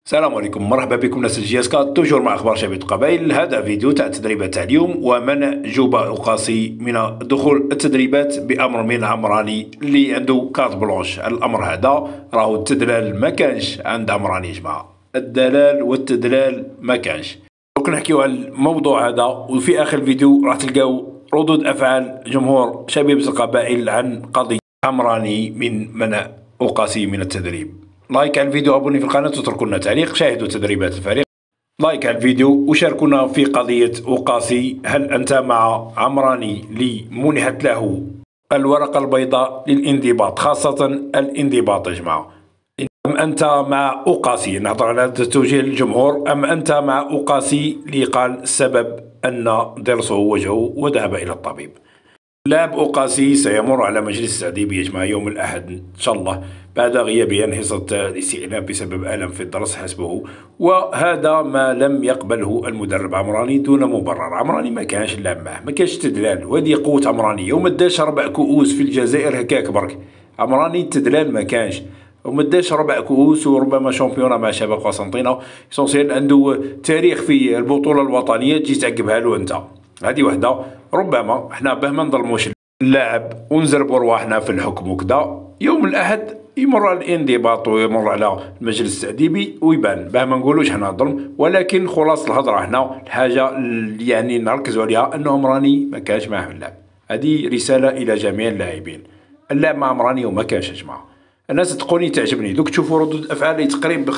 السلام عليكم، مرحبا بكم ناس الجياسكا توجور مع اخبار شبيبه القبائل. هذا فيديو تاع التدريبات تاع اليوم ومنع جوبا اوقاسي من دخول التدريبات بامر من عمراني اللي عنده كارت بلونش. الامر هذا راهو التدلال ما كانش عند عمراني يا جماعه، الدلال والتدلال ما كانش. دوك نحكيو على الموضوع هذا، وفي اخر الفيديو راح تلقاو ردود افعال جمهور شبيبه القبائل عن قضيه عمراني من منع اوقاسي من التدريب. لايك على الفيديو، ابوني في القناة واتركوا لنا تعليق، شاهدوا تدريبات الفريق. لايك على الفيديو وشاركونا في قضية أوقاسي. هل أنت مع عمراني اللي منحت له الورقة البيضاء للانضباط، خاصة الانضباط يا جماعة؟ أم أنت مع أوقاسي؟ نهضر على هذا التوجيه للجمهور. أم أنت مع أوقاسي اللي قال السبب أن ضرسه وجهه وذهب إلى الطبيب؟ لاعب أوقاسي سيمر على مجلس التأديب يا جماعة يوم الأحد إن شاء الله بعد غيابه عن حصة الاستئناف بسبب ألم في الضرس حسبه، وهذا ما لم يقبله المدرب عمراني دون مبرر. عمراني ما كانش اللعب معه، ما كانش تدلال، وهذه قوة عمراني. يوم داش 4 كؤوس في الجزائر هكاك برك، عمراني التدلال ما كانش، وما داش 4 كؤوس وربما شامبيونا مع شباب قسنطينة. اسونسيال عنده تاريخ في البطولة الوطنية تجي تعقبها له أنت، هذه وحده. ربما احنا باه ما نظلموش اللاعب ونزربوا رواحنا في الحكم وكذا، يوم الاحد يمر على الانضباط ويمر على المجلس التأديبي ويبان، باه ما نقولوش حنا ظلم. ولكن خلاص الهضره هنا الحاجه اللي يعني نركزوا عليها انه عمراني ما كانش معاه في اللعب. هذه رساله الى جميع اللاعبين، اللعب مع عمراني وما كانش يا جماعه. الناس تقولي تعجبني دوك تشوفوا ردود افعال تقريبا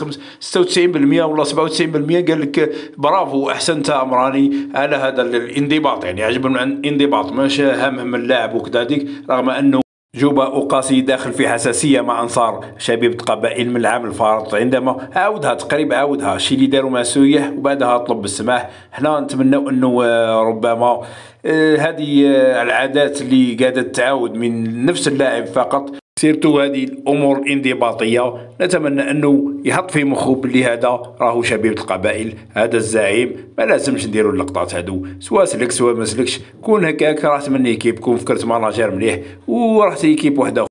96% ولا 97% قال لك برافو احسنت عمراني على هذا الانضباط، يعني عجبهم عن الانضباط ماشي هم اللاعب وكذا ديك، رغم انه جوبا اوقاسي داخل في حساسيه مع انصار شبيبه القبائل من العام الفارط، عندما عاودها تقريبا عاودها الشيء اللي داروا مع سويح وبعدها طلب بالسماح. حنا نتمنوا انه ربما هذه العادات اللي قاعده تعاود من نفس اللاعب فقط، سيرتو هذه الامور الانضباطيه. نتمنى انه يحط في مخه بلي هذا راهو شبيبه القبائل، هذا الزعيم، ما لازمش نديروا اللقطات هادو، سواء سلك سواء ما سلكش. كون هكاك رحت من ايكيب، كون فكرت ماناجير مليح ورحت ايكيب وحده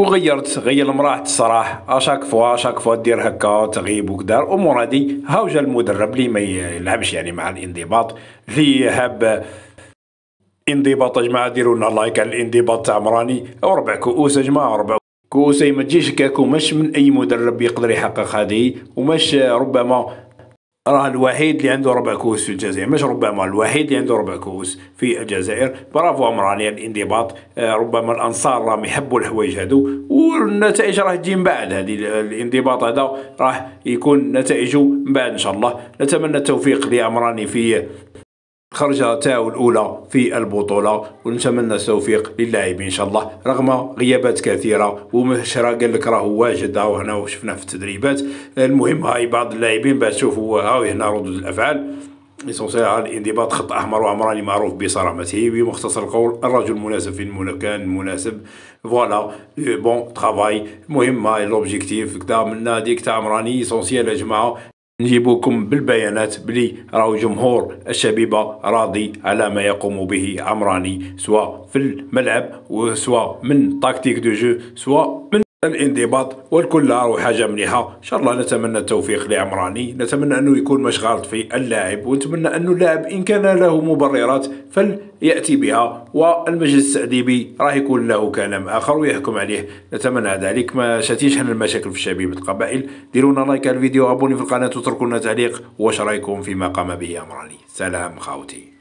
غير المراحل الصراح. اشاك فوا دير هكا تغيب وكذا الامور هذه. هاو جا المدرب اللي ما يلعبش يعني مع الانضباط، اللي حاب انضباط يا جماعه. ديروا لنا لايك على الانضباط تاع عمراني، 4 كؤوس يا جماعه، 4 كؤوس ما تجيش هكاك، ومش من اي مدرب يقدر يحقق هذه، ومش ربما راه الوحيد اللي عنده 4 كؤوس في الجزائر، مش ربما الوحيد اللي عنده 4 كؤوس في الجزائر. برافو عمراني على الانضباط. ربما الانصار راهم يحبوا الحوايج هذو، والنتائج راح تجي من بعد. هذه الانضباط هذا راح يكون نتائجه من بعد ان شاء الله. نتمنى التوفيق لعمراني في الخرجة تاعو الأولى في البطولة، ونتمنى التوفيق للاعبين إن شاء الله رغم غيابات كثيرة. ومشرا قال لك راهو واجد، هاو هنا وشفناه في التدريبات. المهم هاي بعض اللاعبين باش تشوفوا هاو هنا ردود الأفعال. ليسونسيال على الانضباط خط أحمر، وعمراني معروف بصرامته. بمختصر القول الرجل المناسب في المكان المناسب، فوالا بون ترافاي. المهم هاي لوبجيكتيف كدا من هذيك تاع عمراني. ليسونسيال يا جماعة نجيبوكم بالبيانات بلي راهو جمهور الشبيبة راضي على ما يقوم به عمراني، سواء في الملعب وسواء من تاكتيك دو جو سواء من الانضباط، والكل راهو حاجة مليحة ان شاء الله. نتمنى التوفيق لعمراني، نتمنى انه يكون مش غلط في اللاعب، ونتمنى انه اللاعب ان كان له مبررات فليأتي بها، والمجلس التأديبي راح يكون له كلام اخر ويحكم عليه. نتمنى ذلك. ما شاتيش حنا المشاكل في شبيبة القبائل. ديرونا لايك على الفيديو، ابوني في القناة وتركوا لنا تعليق، واش رايكم فيما قام به عمراني؟ سلام خاوتي.